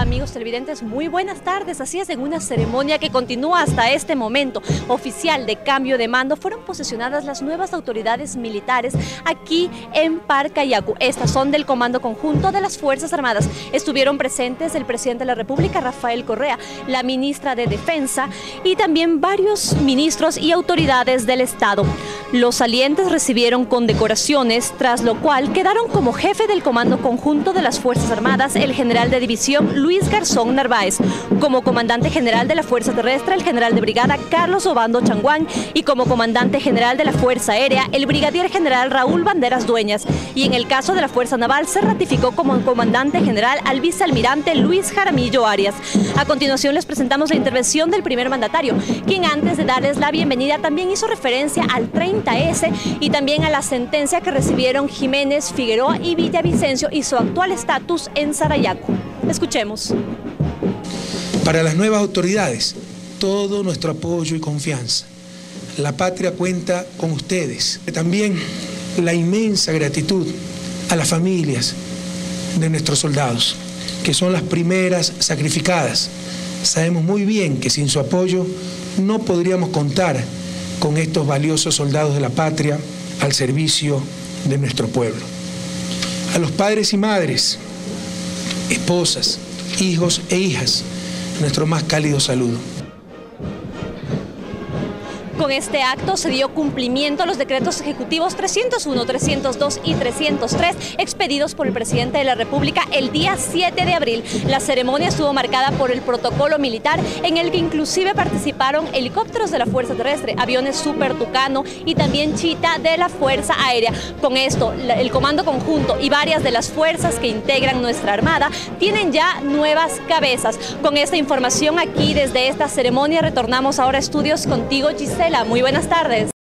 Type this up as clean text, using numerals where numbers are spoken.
amigos televidentes? Muy buenas tardes. Así es, en una ceremonia que continúa hasta este momento, oficial de cambio de mando, fueron posesionadas las nuevas autoridades militares aquí en Parcayacu. Estas son del Comando Conjunto de las Fuerzas Armadas. Estuvieron presentes el presidente de la República, Rafael Correa, la ministra de Defensa y también varios ministros y autoridades del Estado. Los salientes recibieron condecoraciones, tras lo cual quedaron como jefe del Comando Conjunto de las Fuerzas Armadas el general de división Luis Garzón Narváez, como comandante general de la Fuerza Terrestre el general de brigada Carlos Obando Changuán y como comandante general de la Fuerza Aérea el brigadier general Raúl Banderas Dueñas, y en el caso de la Fuerza Naval se ratificó como comandante general al vicealmirante Luis Jaramillo Arias. A continuación les presentamos la intervención del primer mandatario, quien antes de darles la bienvenida también hizo referencia al 30S y también a la sentencia que recibieron Jiménez, Figueroa y Villavicencio y su actual estatus en Sarayaku. Escuchemos. Para las nuevas autoridades, todo nuestro apoyo y confianza. La patria cuenta con ustedes. También la inmensa gratitud a las familias de nuestros soldados, que son las primeras sacrificadas. Sabemos muy bien que sin su apoyo no podríamos contar con estos valiosos soldados de la patria al servicio de nuestro pueblo. A los padres y madres, esposas, hijos e hijas, nuestro más cálido saludo. Con este acto se dio cumplimiento a los decretos ejecutivos 301, 302 y 303 expedidos por el presidente de la República el día 7 de abril. La ceremonia estuvo marcada por el protocolo militar, en el que inclusive participaron helicópteros de la Fuerza Terrestre, aviones Super Tucano y también Chita de la Fuerza Aérea. Con esto, el Comando Conjunto y varias de las fuerzas que integran nuestra Armada tienen ya nuevas cabezas. Con esta información aquí desde esta ceremonia retornamos ahora a estudios contigo, Gisela. Muy buenas tardes.